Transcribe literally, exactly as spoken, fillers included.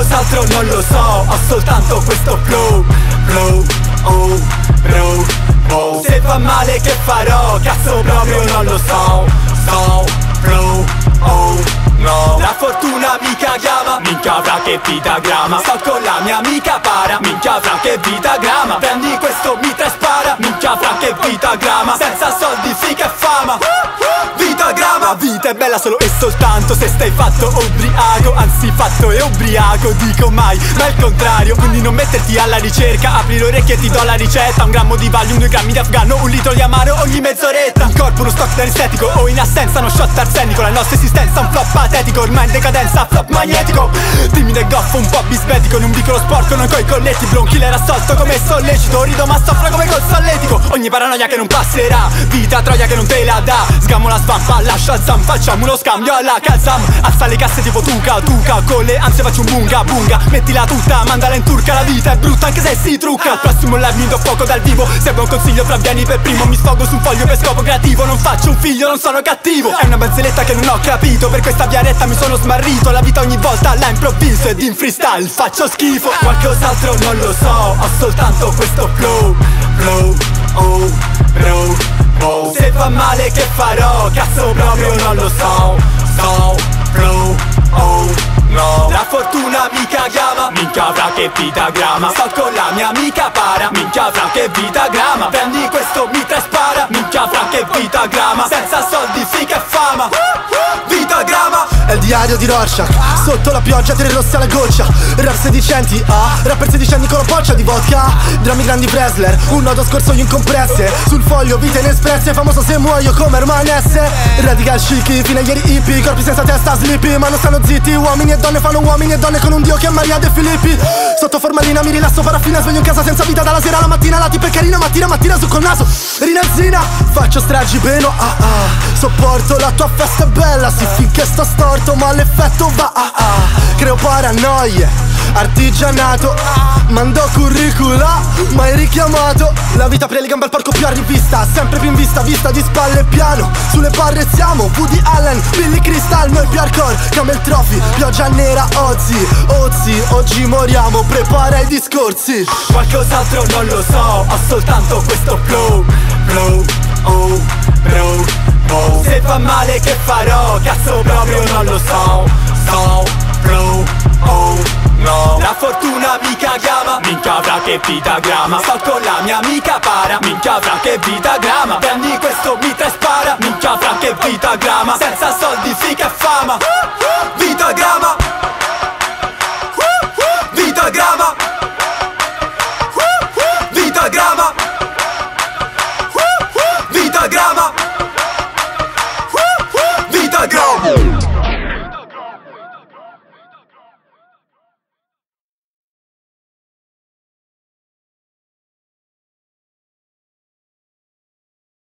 Qualcos'altro non lo so, ho soltanto questo flow. Flow, oh, bro, oh. Se fa male che farò, cazzo proprio non lo so. So, flow, oh, no. La fortuna mica chiama, minchia fra che vita grama. Sto con la mia amica para, minchia fra che vita grama. Prendi questo mitra e spara, minchia fra che vita grama. Senza soldi, figa e fama, vita grama. La vita è bella solo e soltanto se stai fatto ubriaco. Anzi fatto e ubriaco, dico mai, ma è il contrario. Quindi non metterti alla ricerca, apri le orecchie e ti do la ricetta. Un grammo di Valium, due grammi di Afgano, un litro di amaro ogni mezz'oretta. Un corpo, uno stock anestetico o in assenza uno shot arsenico. La nostra esistenza un flop patetico, ormai in decadenza, flop magnetico. Timido e goffo, un po' bisbetico, in un vicolo sporco, non coi colletti. Bro, un killer assolto come sollecito, rido ma soffro come col solletico. Ogni paranoia che non passerà, vita troia che non te la dà. Sgamo la svampa, lascia zam, facciamo uno scambio alla Kazam. Alza le casse tipo tuca, tuca, con le ansie faccio un bunga, bunga. Mettila tutta, mandala in turca, la vita è brutta anche se si trucca. Al prossimo live mi do fuoco dal vivo, serve un consiglio fra vieni per primo. Mi sfogo su un foglio per scopo creativo, non faccio un figlio, non sono cattivo. È una barzelletta che non ho capito, per questa viaretta mi sono smarrito. La vita ogni volta la improvviso ed in freestyle faccio schifo. Qualcos'altro non lo so, ho soltanto questo flow. Flow, oh, bro, oh. Se fa male che farò, cazzo proprio non lo so. So, flow, oh, no. La fortuna mica chiama, minchia fra che vita grama. Sto con la mia amica para, minchia fra che vita grama. Prendi questo mitra e spara, minchia fra che vita grama. Senza soldi, figa e fama, vita grama. È il diario di Rorschach, sotto la pioggia tre rosse alla goccia. Rap sedicenti, ah, rapper sedicenni con una boccia di vodka. Drammi grandi Presler, un nodo scorsoio in compresse. Sul foglio vite inespresse, famoso se muoio come Herman S. Radical chic, fino a ieri hippie, corpi senza testa sleepy. Ma non stanno zitti, uomini e donne fanno uomini e donne con un dio che è Maria De Filippi. Sotto formalina mi rilasso, paraffina, sveglio in casa senza vita dalla sera alla mattina. La tipa è carina, mattina mattina su col naso rinazzina. Faccio stragi peno, ah ah. Sopporto la tua festa è bella, sì finché sto storto ma l'effetto va, ah ah. Creo paranoie, artigianato, mando curricula, mai richiamato. La vita apre le gambe al porco più a rivista, sempre più in vista, vista di spalle piano. Sulle barre siamo Woody Allen, Billy Crystal, noi più hardcore, Camel Trophy, pioggia nera, Ozzy, Ozzy, oggi moriamo, prepara i discorsi. Qualcos'altro non lo so, ho soltanto questo flow. Flow, oh, bro, oh. Se fa male che farò, cazzo proprio non lo so. So, flow, oh, no. La fortuna mica chiama, minchia fra che vita grama. Sto con la mia amica para, minchia fra che vita grama. Prendi questo mitra e spara, minchia fra che vita grama. Senza soldi, figa e fama, vita grama.